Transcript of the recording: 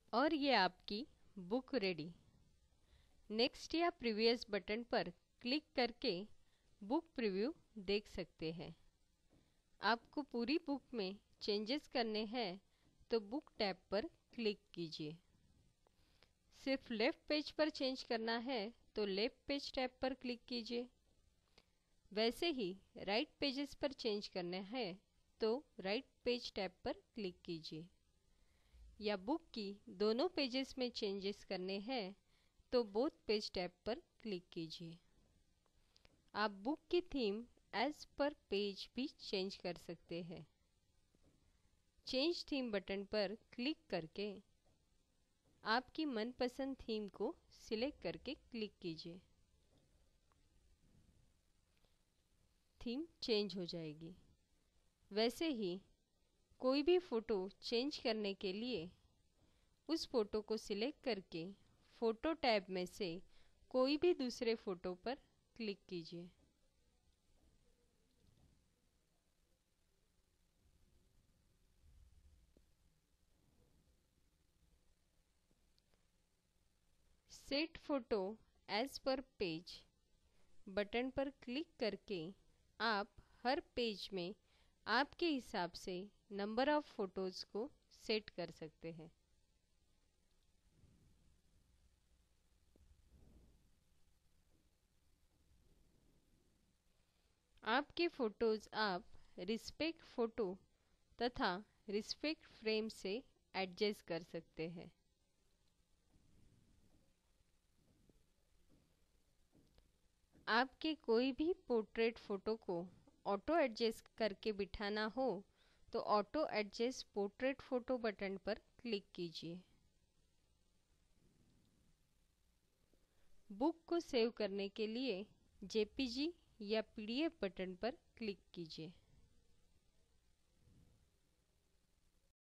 और ये आपकी बुक रेडी। नेक्स्ट या प्रीवियस बटन पर क्लिक करके बुक प्रीव्यू देख सकते हैं। आपको पूरी बुक में चेंजेस करने हैं तो बुक टैब पर क्लिक कीजिए। सिर्फ लेफ्ट पेज पर चेंज करना है तो लेफ्ट पेज टैब पर क्लिक कीजिए। वैसे ही राइट पेजेस पर चेंज करना है तो राइट पेज टैब पर क्लिक कीजिए। या बुक की दोनों पेजेस में चेंजेस करने हैं तो बोथ पेज टैब पर क्लिक कीजिए। आप बुक की थीम एज पर पेज भी चेंज कर सकते हैं। चेंज थीम बटन पर क्लिक करके आपकी मनपसंद थीम को सिलेक्ट करके क्लिक कीजिए। थीम चेंज हो जाएगी। वैसे ही कोई भी फ़ोटो चेंज करने के लिए उस फ़ोटो को सिलेक्ट करके फ़ोटो टैब में से कोई भी दूसरे फ़ोटो पर क्लिक कीजिए। सेट फ़ोटो एज पर पेज बटन पर क्लिक करके आप हर पेज में आपके हिसाब से नंबर ऑफ फ़ोटोज़ को सेट कर सकते हैं। आपके फ़ोटोज़ आप रिस्पेक्ट फ़ोटो तथा रिस्पेक्ट फ्रेम से एडजस्ट कर सकते हैं। आपके कोई भी पोर्ट्रेट फ़ोटो को ऑटो एडजस्ट करके बिठाना हो तो auto adjust portrait photo button पर क्लिक कीजिए। बुक को सेव करने के लिए जेपीजी या पीडीएफ बटन पर क्लिक कीजिए।